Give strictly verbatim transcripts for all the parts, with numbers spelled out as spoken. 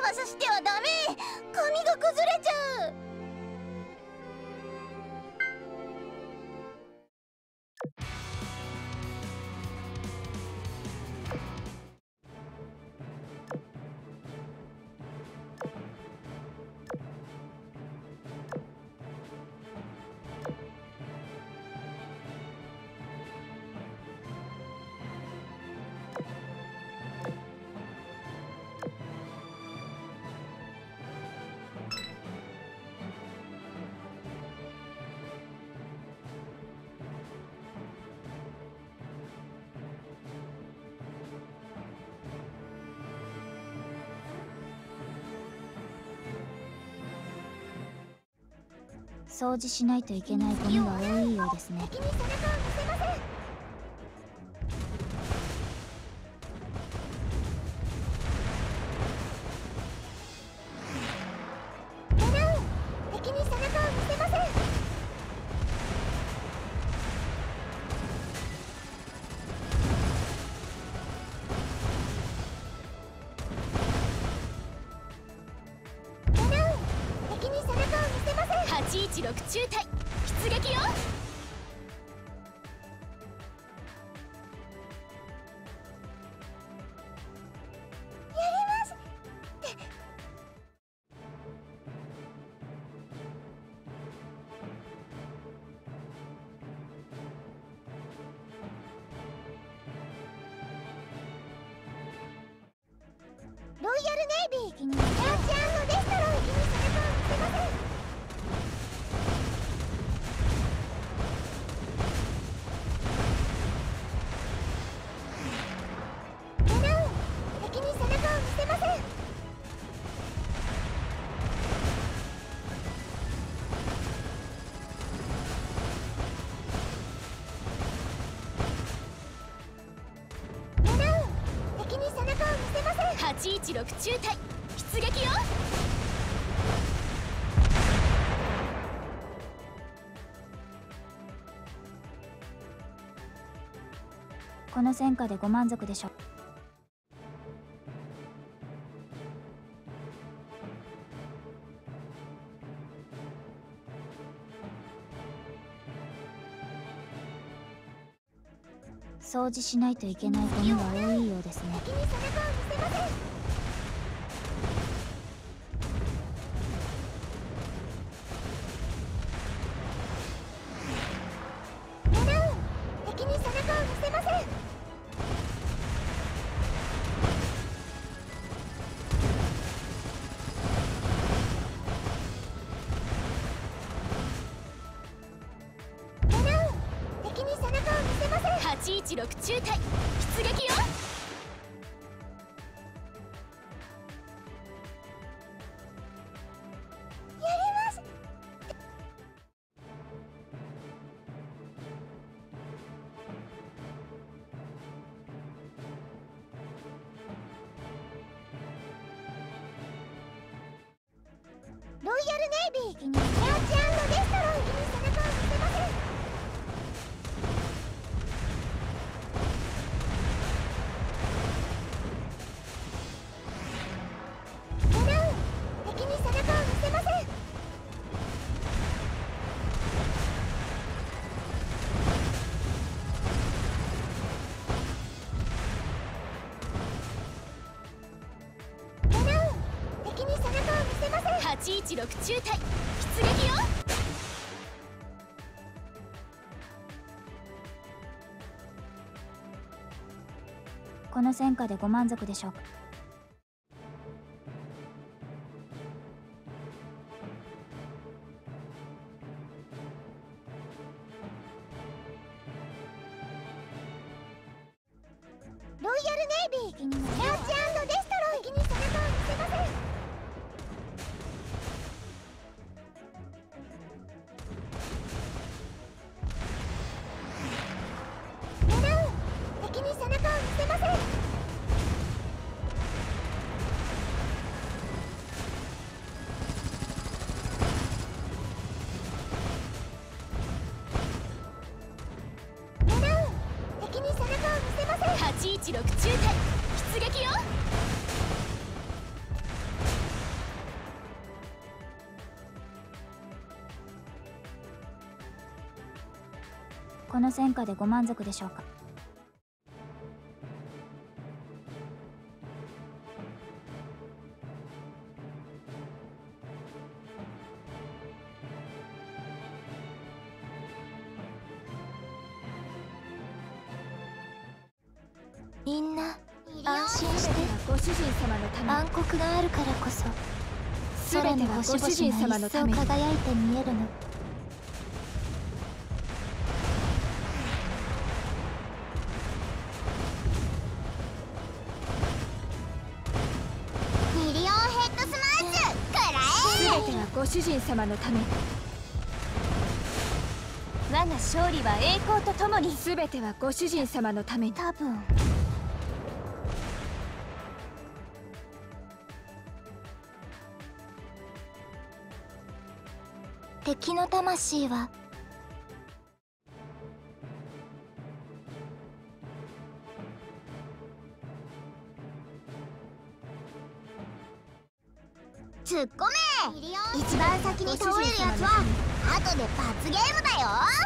技してはダメ。髪が崩れちゃう。 掃除しないといけないゴミが多いようですね。 敵に背中を見せません。狙う。敵に背中を見せません。狙う。敵に背中を見せません。はちいちろく中隊出撃よ。ロイヤルネイビー、キャッチ&デストロイ、敵に背中を見せません。はちいちろく中隊出撃よ。 この戦果でご満足でしょう。掃除しないといけないゴミが多いようですね。 敵に背中を見せません。狙う。敵に背中を見せません。狙う。敵に背中を見せません。はちいちろく中隊出撃よ。ロイヤルネイビー、キャッチ&デストロイ、敵に背中を見せません。狙う。敵に背中を見せません。狙う。敵に背中を見せません。はちいちろく中隊出撃よ。 この戦果でご満足でしょうか。 ロイヤルネイビー、キャッチ&デストロイ、敵に背中を見せません。狙う。敵に背中を見せません。狙う。敵に背中を見せません。はちいちろく中隊出撃よ。 この戦果でご満足でしょうか。 みんな安心して。 ご主人様のため暗黒があるからこそ全てはご主人様のために。 空の星々が一層輝いて見えるの。ミリオンヘッドスマッシュ食らえ。 全てはご主人様のために。 我が勝利は栄光とともに。 全てはご主人様のために。 多分敵の魂は突っ込め。一番先に倒れるやつは後で罰ゲームだよ。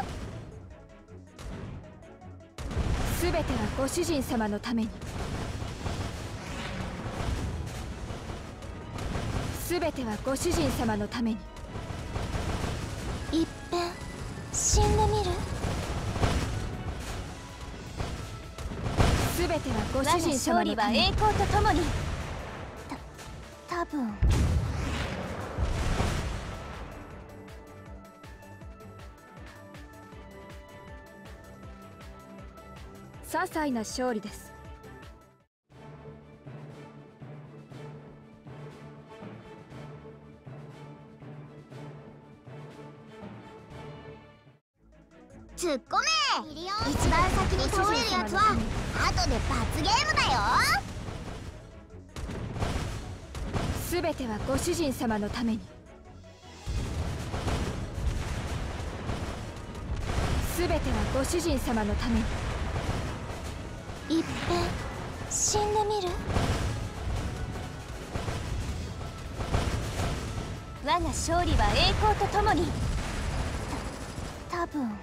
全てはご主人様のために。全てはご主人様のために。 いっぺん死んでみる。 全てはご我が主人様勝利は栄のために。 光とともに。た多分些細な勝利です。 突っ込め。一番先に倒れるやつは後で罰ゲームだよ。 全てはご主人様のために。全てはご主人様のために。 いっぺん死んでみる。 我が勝利は栄光とともに。た多分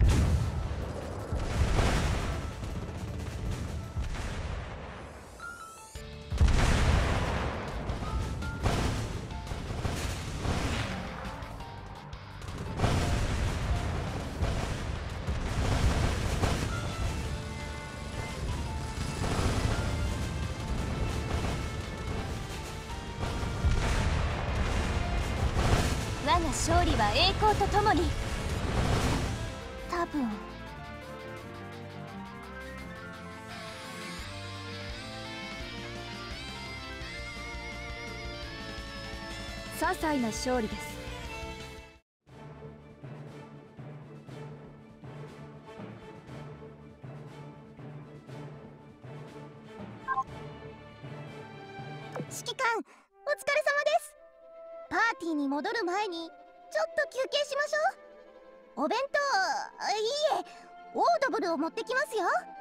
我が勝利は栄光とともに。多分些細な勝利です。 指揮官、お疲れ様です。パーティーに戻る前にちょっと休憩しましょう。お弁当、いいえオードブルを持ってきますよ。